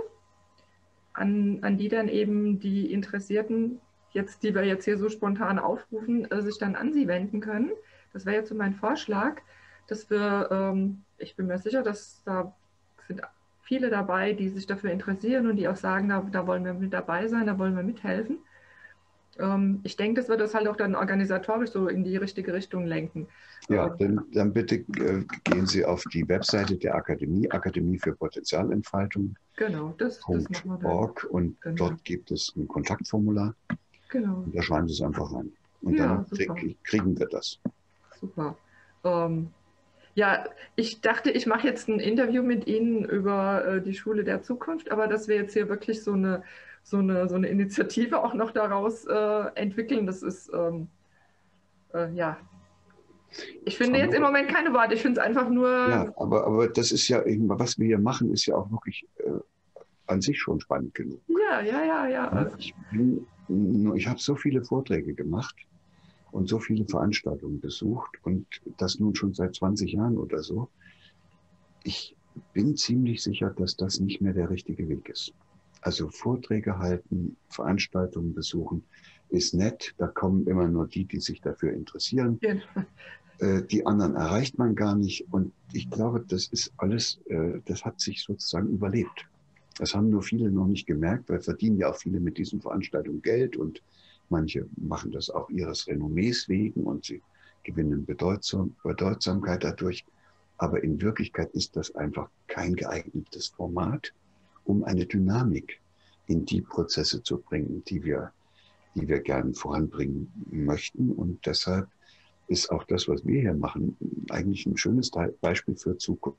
an, an die dann eben die Interessierten, jetzt, die wir jetzt hier so spontan aufrufen, äh, sich dann an Sie wenden können. Das wäre jetzt so mein Vorschlag, dass wir, ähm, ich bin mir sicher, dass da sind viele dabei, die sich dafür interessieren und die auch sagen, da, da wollen wir mit dabei sein, da wollen wir mithelfen. Ähm, ich denke, dass wir das halt auch dann organisatorisch so in die richtige Richtung lenken. Ja, dann, dann bitte äh, gehen Sie auf die Webseite der Akademie, Akademie für Potenzialentfaltung. Genau, das, das machen wir dann. Org, und genau, dort gibt es ein Kontaktformular. Genau. Und da schreiben Sie es einfach rein. Und ja, dann krieg, kriegen wir das. Super. Ähm, ja, ich dachte, ich mache jetzt ein Interview mit Ihnen über äh, die Schule der Zukunft, aber dass wir jetzt hier wirklich so eine, so eine, so eine Initiative auch noch daraus äh, entwickeln, das ist, ähm, äh, ja, ich finde jetzt im Moment keine Worte, ich finde es einfach nur... Ja, aber, aber das ist ja, was wir hier machen, ist ja auch wirklich äh, an sich schon spannend genug. Ja, ja, ja, ja. Ich, bin, ich habe so viele Vorträge gemacht und so viele Veranstaltungen besucht und das nun schon seit zwanzig Jahren oder so. Ich bin ziemlich sicher, dass das nicht mehr der richtige Weg ist. Also Vorträge halten, Veranstaltungen besuchen ist nett. Da kommen immer nur die, die sich dafür interessieren. Ja. Äh, die anderen erreicht man gar nicht. Und ich glaube, das ist alles, äh, das hat sich sozusagen überlebt. Das haben nur viele noch nicht gemerkt, weil verdienen ja auch viele mit diesen Veranstaltungen Geld und manche machen das auch ihres Renommees wegen und sie gewinnen Bedeutsam, Bedeutsamkeit dadurch. Aber in Wirklichkeit ist das einfach kein geeignetes Format, um eine Dynamik in die Prozesse zu bringen, die wir, die wir gerne voranbringen möchten. Und deshalb ist auch das, was wir hier machen, eigentlich ein schönes Beispiel für Zukunft.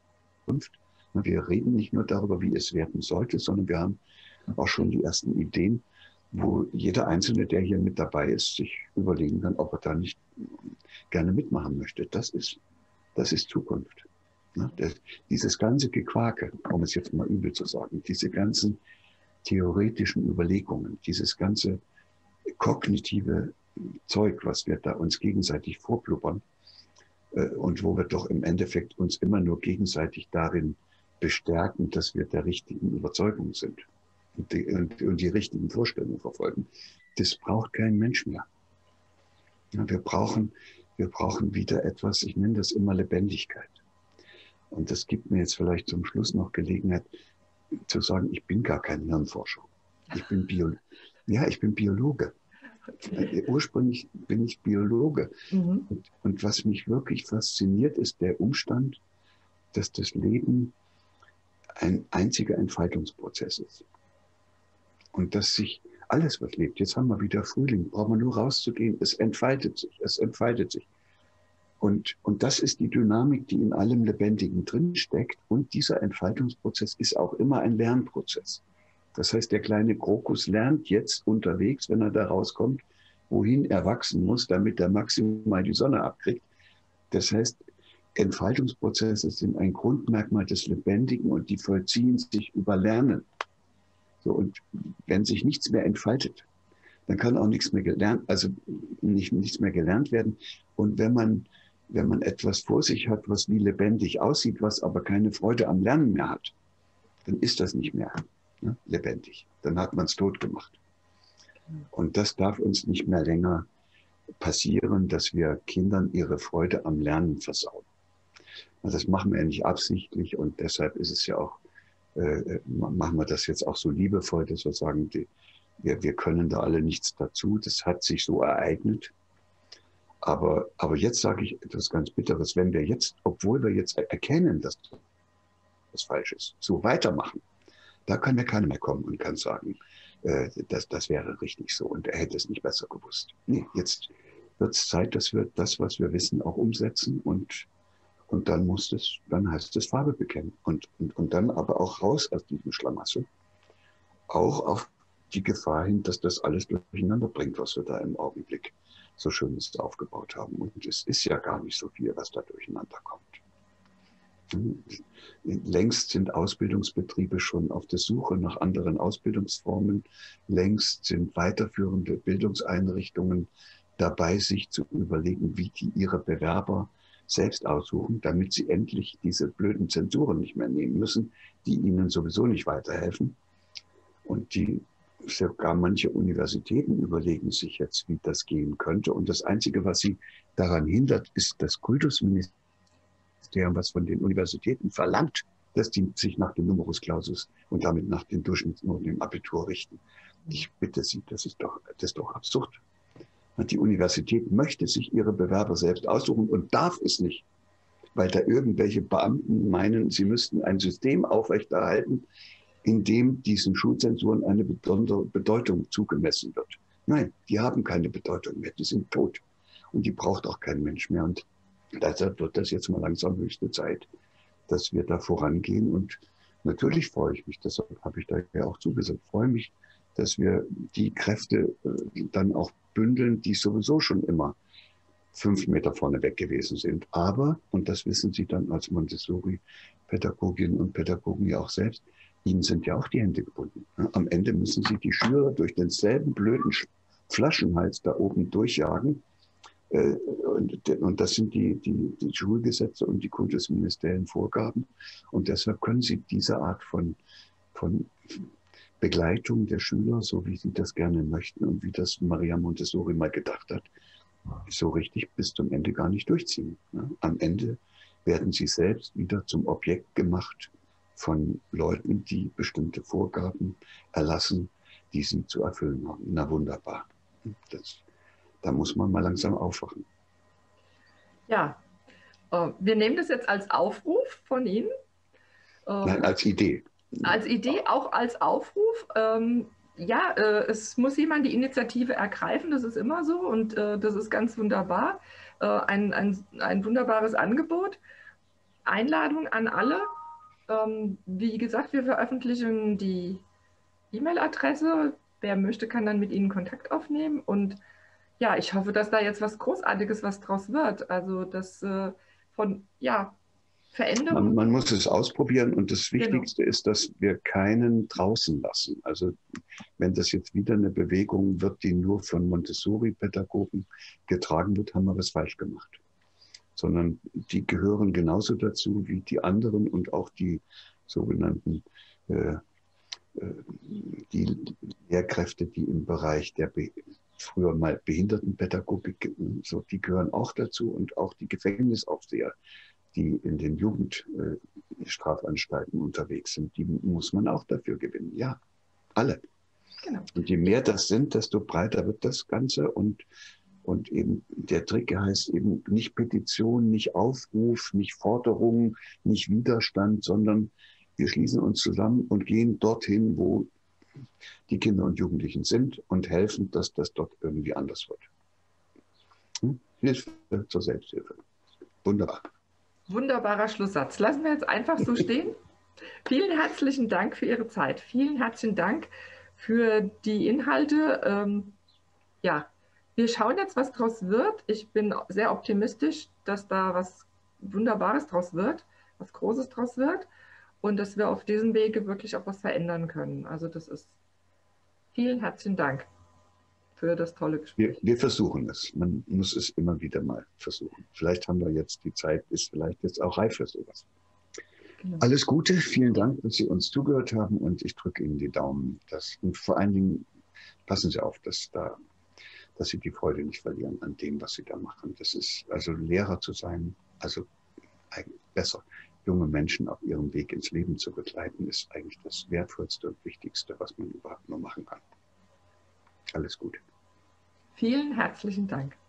Wir reden nicht nur darüber, wie es werden sollte, sondern wir haben auch schon die ersten Ideen, wo jeder Einzelne, der hier mit dabei ist, sich überlegen kann, ob er da nicht gerne mitmachen möchte. Das ist, das ist Zukunft. Das, dieses ganze Gequake, um es jetzt mal übel zu sagen, diese ganzen theoretischen Überlegungen, dieses ganze kognitive Zeug, was wir da uns gegenseitig vorblubbern äh, und wo wir doch im Endeffekt uns immer nur gegenseitig darin bestärken, dass wir der richtigen Überzeugung sind und die, und, und die richtigen Vorstellungen verfolgen. Das braucht kein Mensch mehr. Ja, wir brauchen, wir brauchen wieder etwas, ich nenne das immer Lebendigkeit. Und das gibt mir jetzt vielleicht zum Schluss noch Gelegenheit zu sagen, ich bin gar kein Hirnforscher. Ich bin Bio, ja, ich bin Biologe. Okay. Ursprünglich bin ich Biologe. Mhm. Und, und was mich wirklich fasziniert, ist der Umstand, dass das Leben ein einziger Entfaltungsprozess ist. Und dass sich alles, was lebt, jetzt haben wir wieder Frühling, brauchen wir nur rauszugehen, es entfaltet sich, es entfaltet sich. Und, und das ist die Dynamik, die in allem Lebendigen drinsteckt. Und dieser Entfaltungsprozess ist auch immer ein Lernprozess. Das heißt, der kleine Krokus lernt jetzt unterwegs, wenn er da rauskommt, wohin er wachsen muss, damit er maximal die Sonne abkriegt. Das heißt, Entfaltungsprozesse sind ein Grundmerkmal des Lebendigen und die vollziehen sich über Lernen. So, und wenn sich nichts mehr entfaltet, dann kann auch nichts mehr gelernt, also nicht, nichts mehr gelernt werden. Und wenn man, wenn man etwas vor sich hat, was wie lebendig aussieht, was aber keine Freude am Lernen mehr hat, dann ist das nicht mehr, ne, lebendig. Dann hat man es tot gemacht. Und das darf uns nicht mehr länger passieren, dass wir Kindern ihre Freude am Lernen versauen. Also das machen wir ja nicht absichtlich und deshalb ist es ja auch, äh, machen wir das jetzt auch so liebevoll, dass wir sagen, die, wir, wir können da alle nichts dazu. Das hat sich so ereignet. Aber, aber jetzt sage ich etwas ganz Bitteres. Wenn wir jetzt, obwohl wir jetzt erkennen, dass das falsch ist, so weitermachen, da kann ja keiner mehr kommen und kann sagen, äh, das, das wäre richtig so und er hätte es nicht besser gewusst. Nee, jetzt wird es Zeit, dass wir das, was wir wissen, auch umsetzen und, und dann muss es, dann heißt es Farbe bekennen und, und, und dann aber auch raus aus diesem Schlamassel, auch auf die Gefahr hin, dass das alles durcheinander bringt, was wir da im Augenblick so Schönes aufgebaut haben. Und es ist ja gar nicht so viel, was da durcheinander kommt. Längst sind Ausbildungsbetriebe schon auf der Suche nach anderen Ausbildungsformen. Längst sind weiterführende Bildungseinrichtungen dabei, sich zu überlegen, wie die ihre Bewerber selbst aussuchen, damit sie endlich diese blöden Zensuren nicht mehr nehmen müssen, die ihnen sowieso nicht weiterhelfen. Und die sogar manche Universitäten überlegen sich jetzt, wie das gehen könnte. Und das Einzige, was sie daran hindert, ist das Kultusministerium, was von den Universitäten verlangt, dass die sich nach dem Numerus Clausus und damit nach den Durchschnittsnoten im Abitur richten. Ich bitte Sie, das ist doch, das ist doch absurd. Die Universität möchte sich ihre Bewerber selbst aussuchen und darf es nicht, weil da irgendwelche Beamten meinen, sie müssten ein System aufrechterhalten, in dem diesen Schulzensuren eine besondere Bedeutung zugemessen wird. Nein, die haben keine Bedeutung mehr, die sind tot. Und die braucht auch kein Mensch mehr. Und deshalb wird das jetzt mal langsam höchste Zeit, dass wir da vorangehen. Und natürlich freue ich mich, deshalb habe ich da ja auch zugesagt, freue mich, dass wir die Kräfte dann auch bündeln, die sowieso schon immer fünf Meter vorne weg gewesen sind. Aber, und das wissen Sie dann als Montessori-Pädagoginnen und Pädagogen ja auch selbst, Ihnen sind ja auch die Hände gebunden. Am Ende müssen Sie die Schüler durch denselben blöden Flaschenhals da oben durchjagen. Und das sind die, die, die Schulgesetze und die kultusministeriellen Vorgaben. Und deshalb können Sie diese Art von, von Begleitung der Schüler, so wie Sie das gerne möchten und wie das Maria Montessori mal gedacht hat, so richtig bis zum Ende gar nicht durchziehen. Am Ende werden Sie selbst wieder zum Objekt gemacht von Leuten, die bestimmte Vorgaben erlassen, die sie zu erfüllen haben. Na wunderbar. Das, da muss man mal langsam aufwachen. Ja, äh, wir nehmen das jetzt als Aufruf von Ihnen. Ähm, Nein, als Idee. Als Idee, auch als Aufruf. Ähm, ja, äh, es muss jemand die Initiative ergreifen, das ist immer so und äh, das ist ganz wunderbar. Äh, ein, ein, ein wunderbares Angebot. Einladung an alle. Ähm, wie gesagt, wir veröffentlichen die E-Mail-Adresse. Wer möchte, kann dann mit Ihnen Kontakt aufnehmen. Und ja, ich hoffe, dass da jetzt was Großartiges was draus wird. Also das äh, von, ja, Veränderung. Man, man muss es ausprobieren und das Wichtigste genau. ist, dass wir keinen draußen lassen. Also wenn das jetzt wieder eine Bewegung wird, die nur von Montessori-Pädagogen getragen wird, haben wir was falsch gemacht. Sondern die gehören genauso dazu wie die anderen und auch die sogenannten äh, die Lehrkräfte, die im Bereich der Be früher mal Behindertenpädagogik, so, die gehören auch dazu und auch die Gefängnisaufseher, die in den Jugendstrafanstalten unterwegs sind, die muss man auch dafür gewinnen. Ja, alle. Genau. Und je mehr das sind, desto breiter wird das Ganze und Und eben der Trick heißt eben nicht Petition, nicht Aufruf, nicht Forderung, nicht Widerstand, sondern wir schließen uns zusammen und gehen dorthin, wo die Kinder und Jugendlichen sind und helfen, dass das dort irgendwie anders wird. Hm? Hilfe zur Selbsthilfe. Wunderbar. Wunderbarer Schlusssatz. Lassen wir jetzt einfach so stehen. Vielen herzlichen Dank für Ihre Zeit. Vielen herzlichen Dank für die Inhalte. Ähm, ja, Wir schauen jetzt, was draus wird. Ich bin sehr optimistisch, dass da was Wunderbares draus wird, was Großes draus wird und dass wir auf diesem Wege wirklich auch was verändern können. Also das ist, vielen herzlichen Dank für das tolle Gespräch. Wir, wir versuchen es. Man muss es immer wieder mal versuchen. Vielleicht haben wir jetzt die Zeit, ist vielleicht jetzt auch reif für sowas. Genau. Alles Gute, vielen Dank, dass Sie uns zugehört haben und ich drücke Ihnen die Daumen. Dass, und vor allen Dingen passen Sie auf, dass, da, dass Sie die Freude nicht verlieren an dem, was Sie da machen. Das ist, also Lehrer zu sein, also eigentlich besser, junge Menschen auf ihrem Weg ins Leben zu begleiten, ist eigentlich das Wertvollste und Wichtigste, was man überhaupt nur machen kann. Alles Gute. Vielen herzlichen Dank.